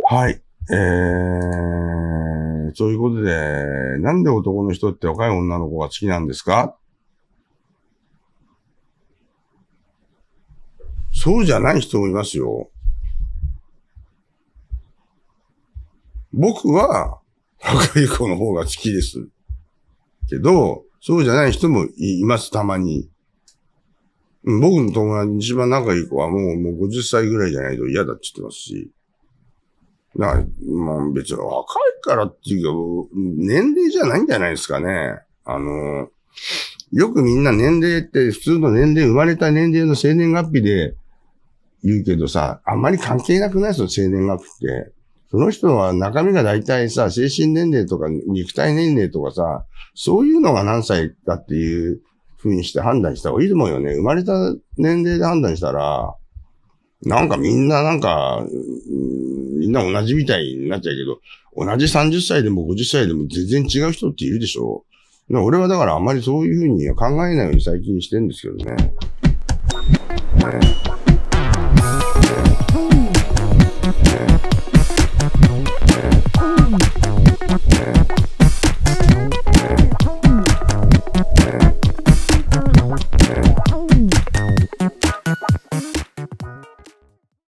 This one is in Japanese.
はい。そういうことで、なんで男の人って若い女の子が好きなんですか？そうじゃない人もいますよ。僕は若い子の方が好きです。けど、そうじゃない人もいます、たまに。僕の友達一番仲いい子はもう50歳ぐらいじゃないと嫌だって言ってますし。だから、まあ別に若いからっていうか、年齢じゃないんじゃないですかね。よくみんな年齢って普通の年齢、生まれた年齢の生年月日で言うけどさ、あんまり関係なくないですよ、生年月日って。その人は中身が大体さ、精神年齢とか肉体年齢とかさ、そういうのが何歳だっていう風にして判断した方がいいと思うよね。生まれた年齢で判断したら、なんかみんなみんな同じみたいになっちゃうけど、同じ30歳でも50歳でも全然違う人っているでしょ。俺はだからあんまりそういう風には考えないように最近してるんですけどね。ね。